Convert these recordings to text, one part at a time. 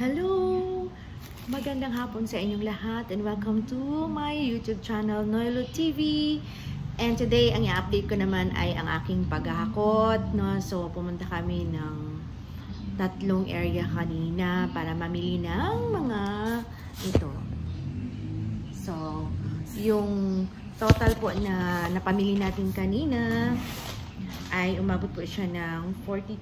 Hello! Magandang hapon sa inyong lahat and welcome to my YouTube channel, Noelo TV. And today, ang i-update ko naman ay ang aking paghahakot. No? So, pumunta kami ng tatlong area kanina para mamili ng mga ito. So, yung total po na napamili natin kanina ay umabot po siya ng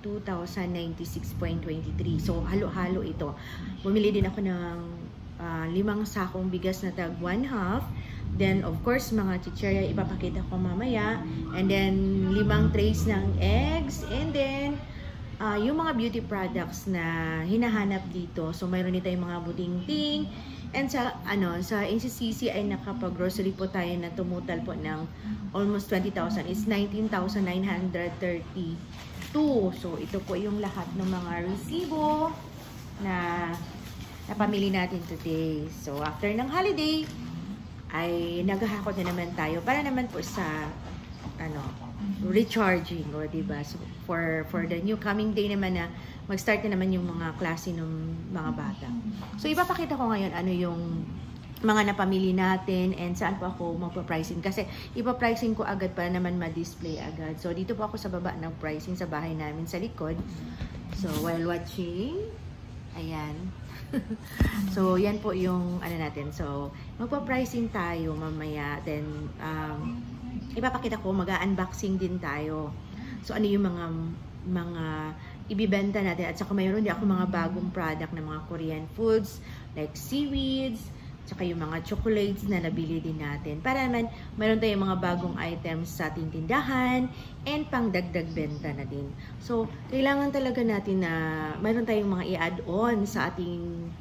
42,096.23. So, halo-halo ito. Bumili din ako ng 5 sakong bigas na tag 1/2. Then, of course, mga chichirya ipapakita ko mamaya. And then, 5 trays ng eggs. And then, yung mga beauty products na hinahanap dito. So, mayroon dito yung mga buting-ting. And sa NCCC ay nakapag-grocery po tayo na tumutal po ng almost 20,000. It's 19,932. So, ito po yung lahat ng mga resibo na napamili natin today. So, after ng holiday, ay naghahakot na naman tayo para naman po sa recharging, o diba? So, for the new coming day naman na mag-start na naman yung mga klase ng mga bata. So, ipapakita ko ngayon ano yung mga napamili natin and saan po ako magpa-pricing. Kasi ipa-pricing ko agad para naman ma-display agad. So, dito po ako sa baba ng pricing sa bahay namin sa likod. So, while watching, ayan. So, yan po yung ano natin. So, magpa-pricing tayo mamaya. Then, ipapakita ko, mag-unboxing din tayo. So, ano yung mga ibibenta natin. At saka mayroon din ako mga bagong product na mga Korean foods, like seaweeds, saka yung mga chocolates na nabili din natin. Para naman, mayroon tayong mga bagong items sa ating tindahan and pang dagdag benta na din. So, kailangan talaga natin na mayroon tayong mga i-add-on sa ating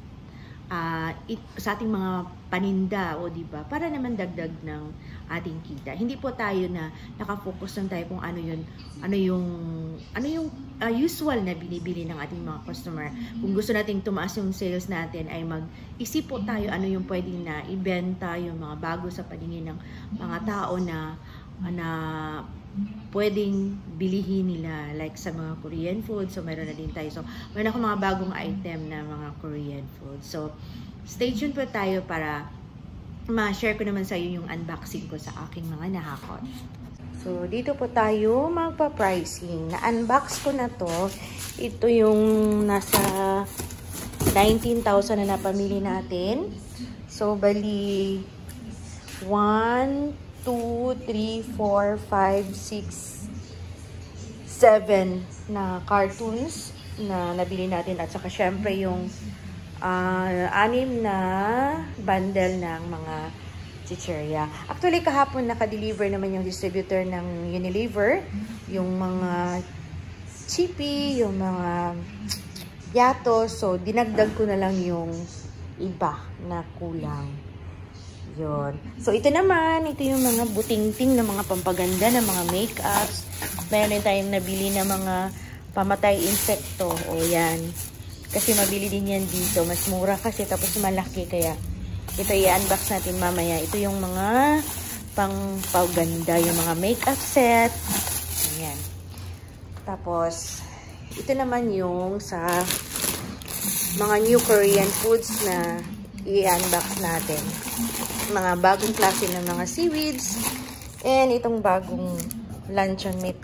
mga paninda, o diba? Para naman dagdag ng ating kita. Hindi po tayo na nakafocus lang tayo kung ano yung usual na binibili ng ating mga customer. Kung gusto nating tumaas yung sales natin, ay mag-isip po tayo ano yung pwedeng na ibenta, yung mga bago sa paningin ng mga tao na pwedeng bilihin nila, like sa mga Korean food. So, mayroon na din tayo. So, mayroon ako mga bagong item na mga Korean food. So, stay tuned po tayo para ma-share ko naman sa iyo yung unboxing ko sa aking mga nahakot. So, dito po tayo magpa-pricing. Na-unbox ko na to. Ito yung nasa 19,000 na napamili natin. So, bali 1, 2, 3, 4, 5, 6, 7 na cartoons na nabili natin. At saka syempre yung 6 na bundle ng mga chichirya. Actually, kahapon naka-deliver naman yung distributor ng Unilever. Yung mga chippy, yung mga yato. So, dinagdag ko na lang yung iba na kulang. Yun. So, ito naman, ito yung mga buting-ting na mga pampaganda na mga makeups. Meron tayong nabili na mga pamatay insekto. O, yan. Kasi mabili din yan dito. Mas mura kasi, tapos malaki. Kaya, ito i-unbox natin mamaya. Ito yung mga pampaganda, yung mga makeup set. Ayan. Tapos, ito naman yung sa mga new Korean foods na i-unbox natin. Mga bagong klase ng mga seaweeds and itong bagong luncheon meat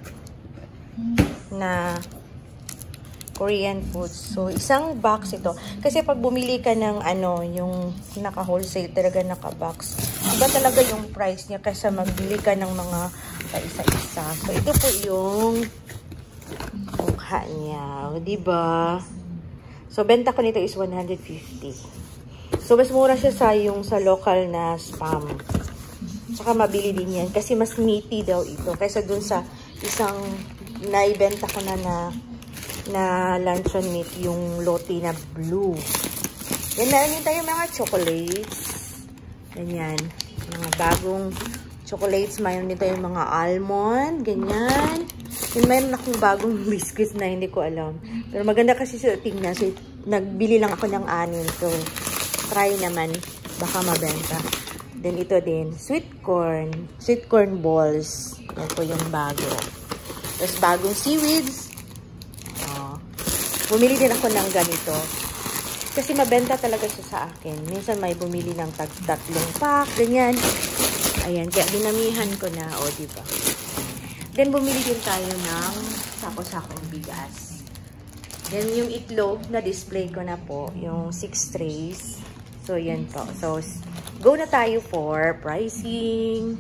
na Korean foods. So, isang box ito. Kasi pag bumili ka ng yung naka-wholesale, talaga naka-box, iba talaga yung price niya kaysa magbili ka ng mga isa-isa. So, ito po yung mukha niya. O, diba? So, benta ko nito is 150. So, mas mura siya sa local na Spam. Saka mabili din yan. Kasi mas meaty daw ito. Kaysa dun sa isang naibenta ko na luncheon meat, yung Lotte na blue. Yan, meron din tayo mga chocolates. Ganyan. Mga bagong chocolates. Mayroon din tayo mga almond. Ganyan. Yan, mayroon akong bagong biscuits na hindi ko alam. Pero maganda kasi sa tingnan. So, nagbili lang ako ng 6. So, try naman, baka mabenta. Then, ito din, sweet corn balls. Yan po yung bago. Tapos, bagong seaweeds. Bumili din ako ng ganito. Kasi mabenta talaga siya sa akin. Minsan may bumili ng tatlong pack, ganyan. Ayan, kaya dinamihan ko na, o diba? Then bumili din tayo ng sako-sakong bigas. Then yung itlog na display ko na po, yung 6 trays. So yan po. So go na tayo for pricing.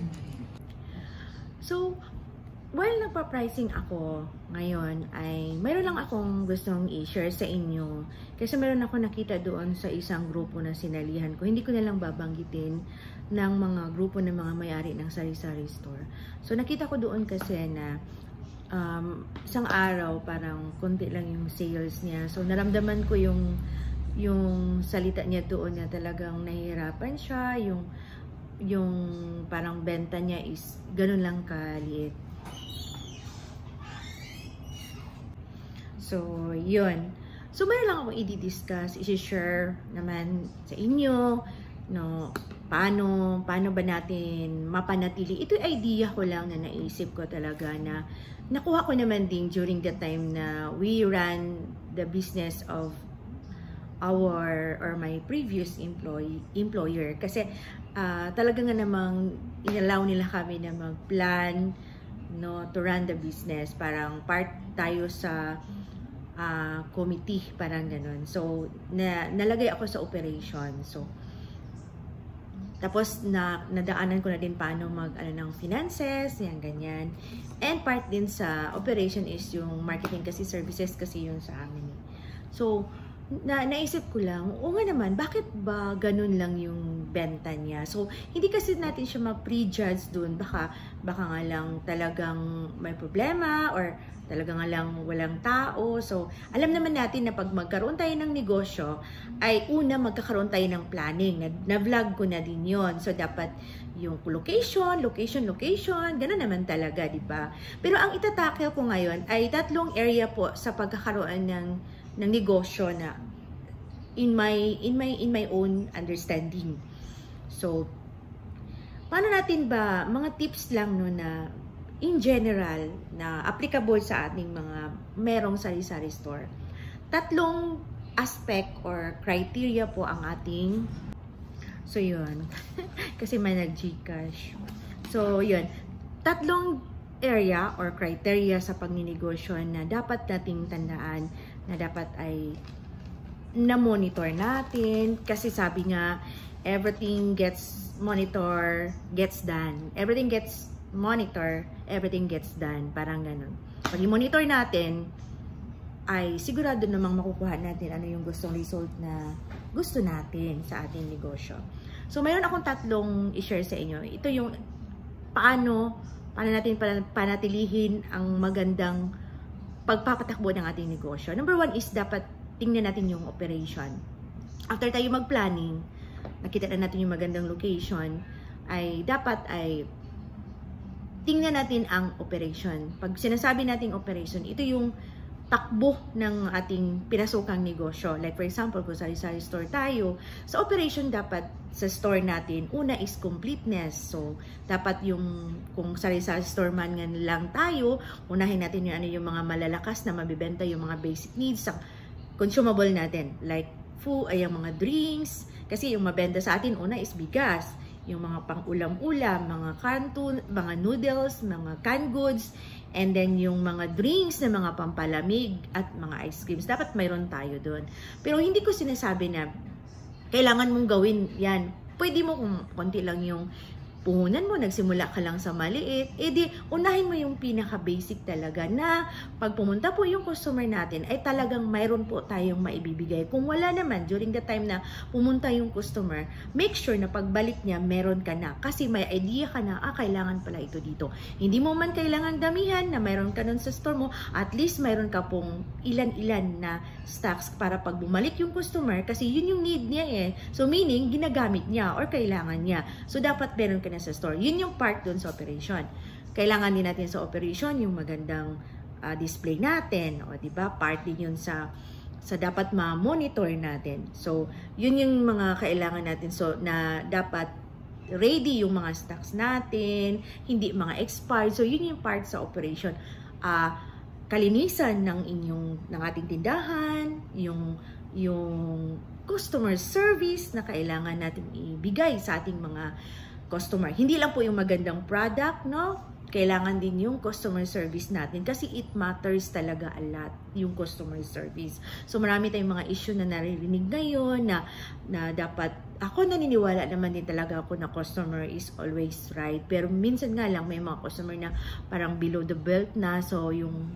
So while nagpa-pricing ako ngayon ay mayroon lang akong gustong i-share sa inyo. Kasi mayroon ako nakita doon sa isang grupo na sinalihan ko. Hindi ko na lang babanggitin ng mga grupo ng mga may-ari ng sari-sari store. So nakita ko doon kasi na isang araw parang konti lang yung sales niya. So naramdaman ko yung salita niya doon na talagang nahihirapan siya. Yung parang benta niya is ganun lang kaliit. So, yun. So, mayroon lang akong i-discuss, i-share naman sa inyo, no, paano ba natin mapanatili. Ito idea ko lang na naisip ko talaga na nakuha ko naman din during the time na we ran the business of my previous employer. Kasi, talaga nga namang inalaw nila kami na mag-plan, no, to run the business. Parang part tayo sa committee, parang ganun. So, nalagay ako sa operation. So, tapos, nadaanan ko na din paano ng finances, yan, ganyan. And part din sa operation is yung marketing kasi, services kasi yun sa amin. So, naisip ko lang, o nga naman, bakit ba ganun lang yung benta niya? So, hindi kasi natin siya ma-prejudge dun. Baka nga lang talagang may problema or talaga nga lang walang tao. So, alam naman natin na pag magkaroon tayo ng negosyo, ay una magkakaroon tayo ng planning. Na-vlog ko na din yon. So, dapat yung location, gano'n naman talaga, di ba? Pero ang itatackle ko ngayon ay 3 area po sa pagkakaroon ng negosyo na in my own understanding. So, paano natin ba, mga tips lang no na in general na applicable sa ating mga merong sari-sari store. 3 aspect or criteria po ang ating, so yun, kasi may nag-Gcash. So yun, 3 area or criteria sa pagninegosyo na dapat nating tandaan, na dapat ay na-monitor natin. Kasi sabi nga, everything gets monitor, gets done. Everything gets monitor, everything gets done. Parang ganun. Pag i-monitor natin, ay sigurado namang makukuha natin ano yung gustong result na gusto natin sa ating negosyo. So, mayroon akong 3 i-share sa inyo. Ito yung paano natin panatilihin ang magandang pagpapatakbo ng ating negosyo. Number 1 is dapat tingnan natin yung operation. After tayo mag-planning, nakita na natin yung magandang location, ay dapat ay tingnan natin ang operation. Pag sinasabi nating operation, ito yung takbo ng ating pinasukang negosyo. Like for example, kung sari-sari store tayo, sa operation dapat sa store natin, una is completeness. So, dapat kung sari-sari store man nga lang tayo, unahin natin yung mga malalakas na mabibenta, yung mga basic needs sa consumable natin. Like food, ay yung mga drinks, kasi yung mabenta sa atin, una is bigas. Yung mga pang-ulam-ulam, mga mga noodles, mga canned goods, and then yung mga drinks na mga pampalamig at mga ice creams. Dapat mayroon tayo doon. Pero hindi ko sinasabi na kailangan mong gawin yan. Pwede mo kung konti lang yung puhunan mo, nagsimula ka lang sa maliit, di unahin mo yung pinaka-basic talaga na pag pumunta po yung customer natin ay talagang mayroon po tayong maibibigay. Kung wala naman, during the time na pumunta yung customer, make sure na pagbalik niya, meron ka na. Kasi may idea ka na, kailangan pala ito dito. Hindi mo man kailangan damihan na mayroon ka nun sa store mo, at least mayroon ka pong ilan-ilan na stocks para pag bumalik yung customer, kasi yun yung need niya eh. So meaning, ginagamit niya or kailangan niya. So dapat meron ka na sa store. Yun yung part dun sa operation. Kailangan din natin sa operation yung magandang display natin, o di ba? Part din yun sa dapat ma-monitor natin. So, yun yung mga kailangan natin, so na dapat ready yung mga stocks natin, hindi mga expired. So, yun yung part sa operation. Kalinisan ng ating tindahan, yung customer service na kailangan natin ibigay sa ating mga customer. Hindi lang po yung magandang product, no? Kailangan din yung customer service natin kasi it matters talaga a lot yung customer service. So marami tayong mga issue na naririnig ngayon na dapat, ako naniniwala naman din talaga ako na customer is always right. Pero minsan nga lang may mga customer na parang below the belt na, so yung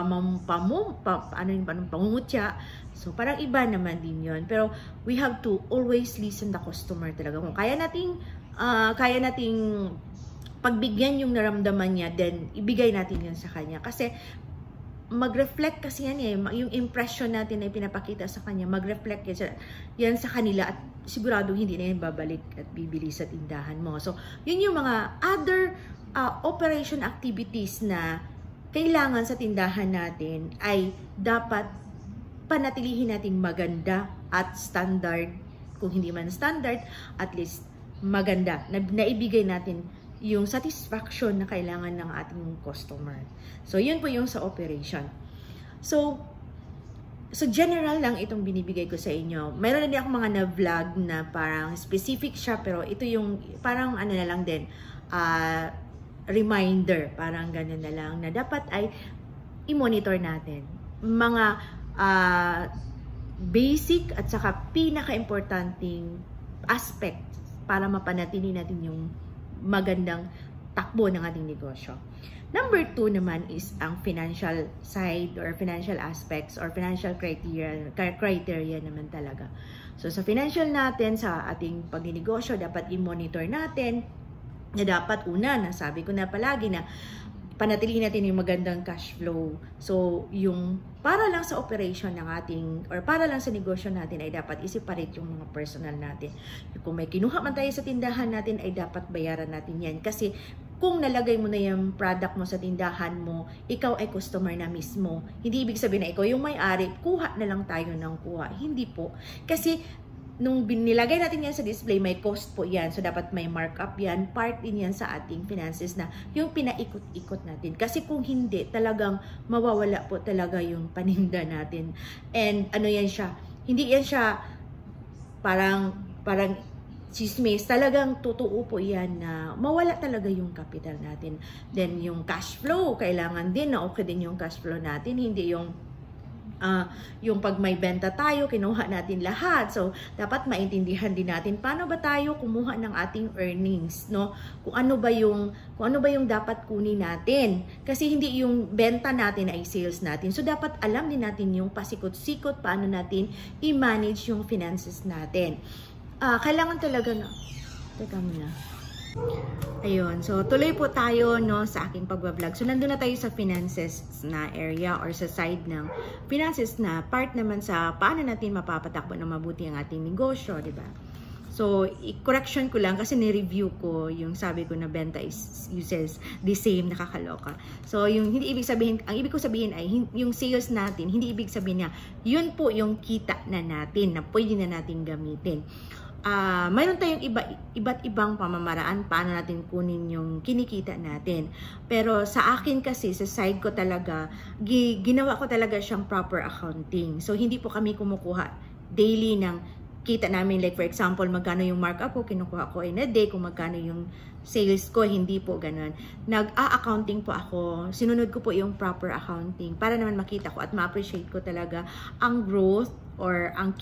pangungutya. So parang iba naman din yon. Pero we have to always listen the customer talaga. Kung kaya nating pagbigyan yung naramdaman niya, then ibigay natin yun sa kanya. Kasi mag-reflect kasi yan eh, yung impression natin na pinapakita sa kanya, mag-reflect yan sa kanila at sigurado hindi na yan babalik at bibili sa tindahan mo. So, yun yung mga other operation activities na kailangan sa tindahan natin ay dapat panatilihin nating maganda at standard. Kung hindi man standard, at least maganda. Naibigay natin yung satisfaction na kailangan ng ating customer. So, yun po yung sa operation. So general lang itong binibigay ko sa inyo. Mayroon na din ako mga na-vlog na parang specific siya, pero ito yung parang ano na lang din, reminder, parang ganun na lang, na dapat ay i-monitor natin. Mga basic at saka pinaka-importanting aspect para mapanatili natin yung magandang takbo ng ating negosyo. Number 2 naman is ang financial side or financial aspects or financial criteria naman talaga. So sa financial natin, sa ating pagninegosyo, dapat i-monitor natin na dapat una, nasabi ko na palagi na panatilihin natin yung magandang cash flow. So, yung para lang sa operation ng ating, or para lang sa negosyo natin, ay dapat i-separate yung mga personal natin. Kung may kinuha man tayo sa tindahan natin, ay dapat bayaran natin yan. Kasi kung nalagay mo na yung product mo sa tindahan mo, ikaw ay customer na mismo. Hindi ibig sabihin na ikaw yung may-ari, kuha na lang tayo ng kuha. Hindi po. Kasi nung binilagay natin yan sa display, may cost po yan. So, dapat may markup yan. Part din yan sa ating finances na yung pinaikot-ikot natin. Kasi kung hindi, talagang mawawala po talaga yung paninda natin. And ano yan siya? Hindi yan siya parang chismis. Talagang totoo po yan na mawala talaga yung capital natin. Then, yung cash flow, kailangan din na okay din yung cash flow natin. Hindi yung pag may benta tayo, kinuha natin lahat. So, dapat maintindihan din natin paano ba tayo kumuha ng ating earnings, no? Kung ano ba yung dapat kunin natin. Kasi hindi yung benta natin ay sales natin. So, dapat alam din natin yung pasikot-sikot, paano natin i-manage yung finances natin. Kailangan talaga na... Teka muna. Ayun, so tuloy po tayo no sa aking pagbablog. So nandun na tayo sa finances na area or sa side ng finances na part naman sa paano natin mapapatakbo na mabuti ang ating negosyo, di ba? So, correction ko lang kasi ni-review ko yung sabi ko na benta is uses the same, nakakaloka. So, yung hindi ibig sabihin, ang ibig ko sabihin ay yung sales natin, hindi ibig sabihin niya, yun po yung kita na natin na pwede na natin gamitin. Mayroon tayong iba't ibang pamamaraan paano natin kunin yung kinikita natin. Pero sa akin kasi, sa side ko talaga, ginawa ko talaga siyang proper accounting. So, hindi po kami kumukuha daily ng kita namin. Like for example, magkano yung markup ko, kinukuha ko in a day. Kung magkano yung sales ko, hindi po ganun. Nag-a-accounting po ako. Sinunod ko po yung proper accounting para naman makita ko at ma-appreciate ko talaga ang growth or ang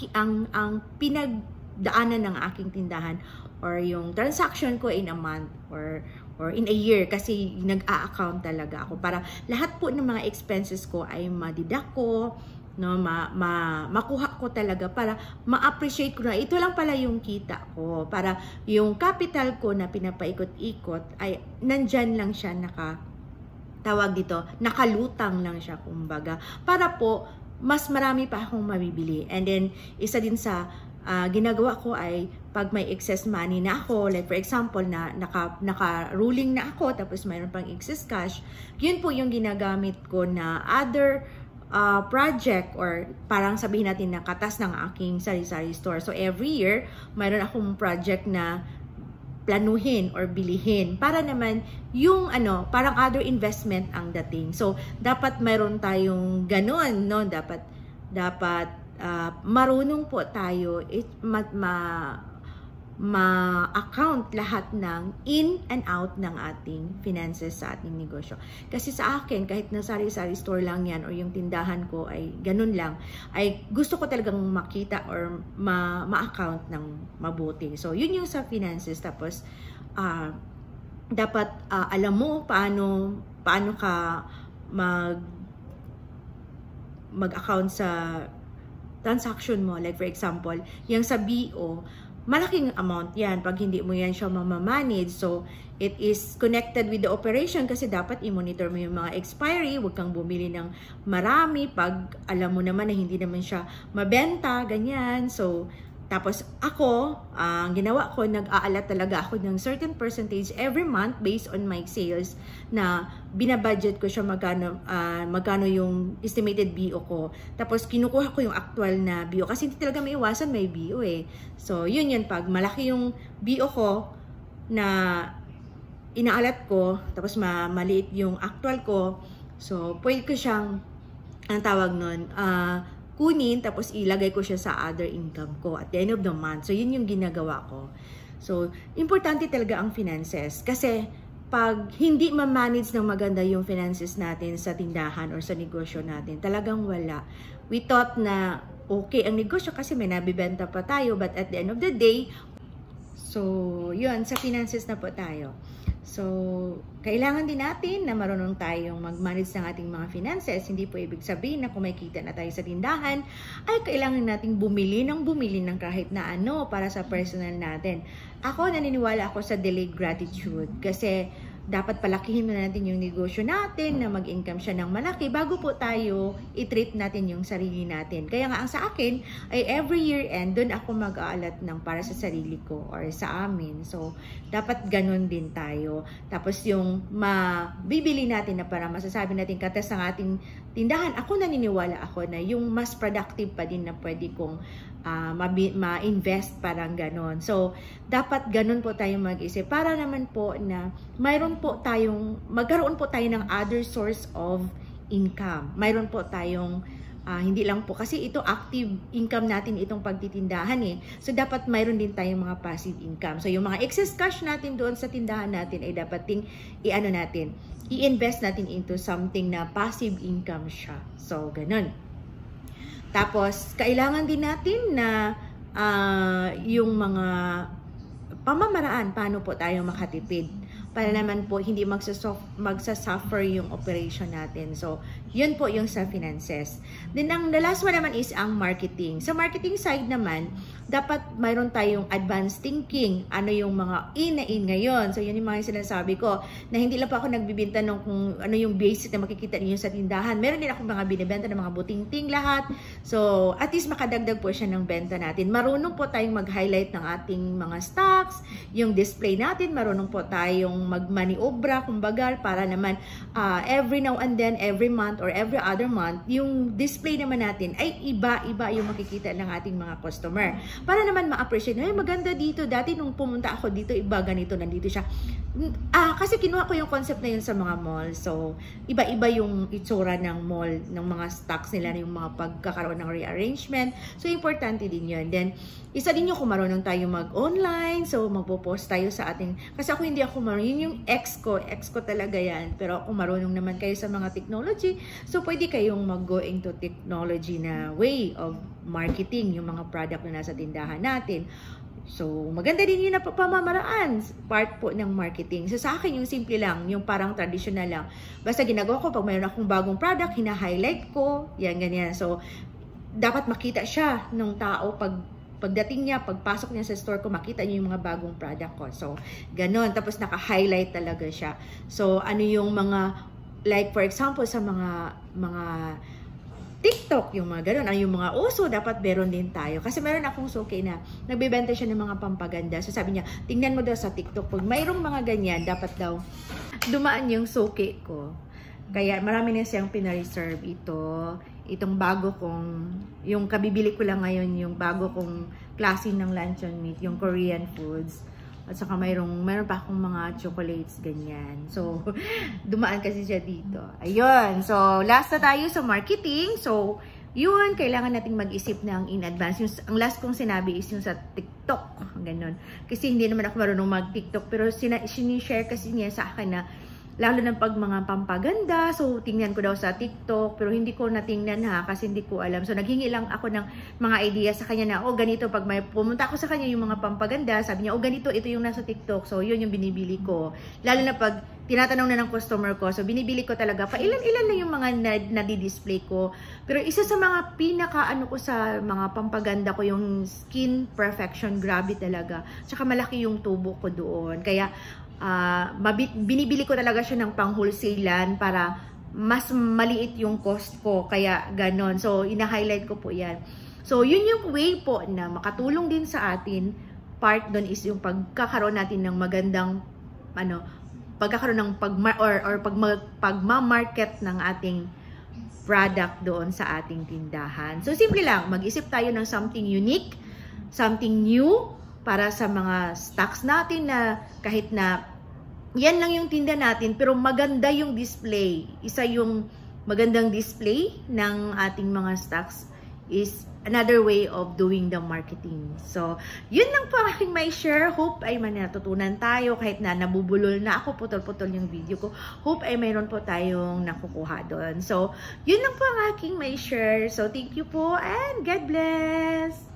pinagdaanan ng aking tindahan or yung transaction ko in a month or in a year, kasi nag-a-account talaga ako para lahat po ng mga expenses ko ay madidak ko, no, makuha ko talaga para ma-appreciate ko na ito lang pala yung kita ko, para yung capital ko na pinapaikot-ikot ay nandyan lang siya, nakalutang lang siya kumbaga, para po mas marami pa akong mabibili. And then isa din sa ginagawa ko ay pag may excess money na ako, like for example na naka-ruling na ako tapos mayroon pang excess cash, yun po yung ginagamit ko na other project or parang sabihin natin na katas ng aking sari-sari store. So every year, mayroon akong project na planuhin or bilihin para naman yung parang other investment ang dating. So dapat mayroon tayong ganon, no? Dapat marunong po tayo ma-account lahat ng in and out ng ating finances sa ating negosyo. Kasi sa akin, kahit na sari-sari store lang yan or yung tindahan ko ay ganun lang, ay gusto ko talagang makita or ma-account ng mabuti. So, yun yung sa finances. Tapos, dapat alam mo paano ka mag-account sa transaction mo. Like for example, yung sa BO, malaking amount yan pag hindi mo yan siya mamamanage. So, it is connected with the operation kasi dapat i-monitor mo yung mga expiry. Huwag kang bumili ng marami pag alam mo naman na hindi naman siya mabenta, ganyan. So, tapos ako, ang ginawa ko, nag-aalat talaga ako ng certain percentage every month based on my sales na binabudget ko siya magkano yung estimated BO ko. Tapos kinukuha ko yung actual na BO kasi hindi talaga may iwasan may BO eh. So yun pag malaki yung BO ko na inaalat ko, tapos maliit yung actual ko, so pwede ko siyang, ang tawag nun, kunin, tapos ilagay ko siya sa other income ko at the end of the month. So, yun yung ginagawa ko. So, importante talaga ang finances. Kasi, pag hindi ma-manage ng maganda yung finances natin sa tindahan or sa negosyo natin, talagang wala. We thought na okay ang negosyo kasi may nabibenta pa tayo, but at the end of the day, so, yun, sa finances na po tayo. So, kailangan din natin na marunong tayong mag-manage ng ating mga finances. Hindi po ibig sabihin na kung may kita na tayo sa tindahan, ay kailangan nating bumili ng kahit na ano para sa personal natin. Ako, naniniwala ako sa delayed gratitude kasi dapat palakihin na natin yung negosyo natin na mag-income siya ng malaki bago po tayo i-treat natin yung sarili natin. Kaya nga ang sa akin ay every year end, doon ako mag-aalat ng para sa sarili ko or sa amin. So, dapat ganun din tayo. Tapos yung mabibili natin na para masasabi natin katas ng ating tindahan, ako naniniwala ako na yung mas productive pa din na pwede kong ma-invest, parang ganon. So, dapat ganon po tayo mag-isip para naman po na mayroon po tayong, magkaroon po tayo ng other source of income. Mayroon po tayong, hindi lang po, kasi ito active income natin itong pagtitindahan eh. So, dapat mayroon din tayong mga passive income. So, yung mga excess cash natin doon sa tindahan natin ay dapat i-invest natin into something na passive income siya. So, ganon. Tapos, kailangan din natin na yung mga pamamaraan, paano po tayo makatipid para naman po hindi magsasuffer yung operation natin. So, yun po yung sa finances. Then, the last one naman is ang marketing. Sa marketing side naman, dapat mayroon tayong advanced thinking. Ano yung mga in ngayon. So, yun yung mga sinasabi ko na hindi lang po ako nagbibenta ng kung ano yung basic na makikita niyo sa tindahan. Meron din ako mga binibenta ng mga buting-ting lahat. So, at least makadagdag po siya ng benta natin. Marunong po tayong mag-highlight ng ating mga stocks, yung display natin, marunong po tayong magmaniobra, kumbaga, para naman every now and then, every month or every other month, yung display naman natin ay iba-iba yung makikita ng ating mga customer. Para naman ma-appreciate, ay maganda dito, dati nung pumunta ako dito, iba ganito, nandito siya. Kasi kinuha ko yung concept na yun sa mga mall. So, iba-iba yung itsura ng mall, ng mga stocks nila, yung mga pagkakaroon ng rearrangement. So, importante din yun. Then, isa din yung kung marunong tayo mag-online. So, magpo-post tayo sa ating, kasi ako hindi ako marunong, yun yung ex ko talaga yan. Pero kung marunong naman kayo sa mga technology, so pwede kayong mag-go into technology na way of marketing, yung mga product na nasa tindahan natin. So, maganda din yun na pamamaraan, part po ng marketing. So, sa akin, yung simple lang, yung parang traditional lang. Basta ginagawa ko, pag mayroon akong bagong product, hina-highlight ko, yan, ganyan. So, dapat makita siya ng tao pagdating niya, pagpasok niya sa store ko, makita niyo yung mga bagong product ko. So, ganon. Tapos, naka-highlight talaga siya. So, ano yung mga, like, for example, sa mga TikTok, yung mga ganon, ano yung mga uso, dapat meron din tayo. Kasi meron akong suki na nagbebenta siya ng mga pampaganda. So, sabi niya, tingnan mo daw sa TikTok, pag mayroong mga ganyan, dapat daw dumaan yung suki ko. Kaya, marami na siyang pina-reserve itong bago kong, yung kabibili ko lang ngayon, yung bago kong klase ng luncheon meat, yung Korean foods. At saka mayroon pa akong mga chocolates, ganyan. So, dumaan kasi siya dito. Ayun. So, last na tayo sa marketing. So, yun, kailangan nating mag-isip ng in advance. Ang last kong sinabi is yung sa TikTok. Ganun. Kasi hindi naman ako marunong mag-TikTok. Pero sinishare kasi niya sa akin na lalo na pag mga pampaganda. So, tingnan ko daw sa TikTok. Pero hindi ko natingnan ha, kasi hindi ko alam. So, naghingi lang ako ng mga idea sa kanya na, oh, ganito. Pag may pumunta ako sa kanya yung mga pampaganda, sabi niya, oh, ganito, ito yung nasa TikTok. So, yun yung binibili ko. Lalo na pag tinatanong na ng customer ko. So, binibili ko talaga. Ilan-ilan na yung mga nadi-display ko. Pero isa sa mga pinaka-ano ko sa mga pampaganda ko, yung Skin Perfection. Grabe talaga. Tsaka malaki yung tubo ko doon. Kaya, binibili ko talaga siya ng pang-wholesalan para mas maliit yung cost ko. Kaya ganon. So, ina-highlight ko po yan. So, yun yung way po na makatulong din sa atin. Part doon is yung pagkakaroon natin ng magandang pagkakaroon ng pagma-market ng ating product doon sa ating tindahan. So, simple lang. Mag-isip tayo ng something unique, something new, para sa mga stocks natin na kahit na yan lang yung tinda natin pero maganda yung display. Isa yung magandang display ng ating mga stocks is another way of doing the marketing. So, yun lang po ang aking may share. Hope ay may natutunan tayo kahit na nabubulol na ako, putol-putol yung video ko. Hope ay mayroon po tayong nakukuha doon. So, yun lang po ang aking may share. So, thank you po and God bless!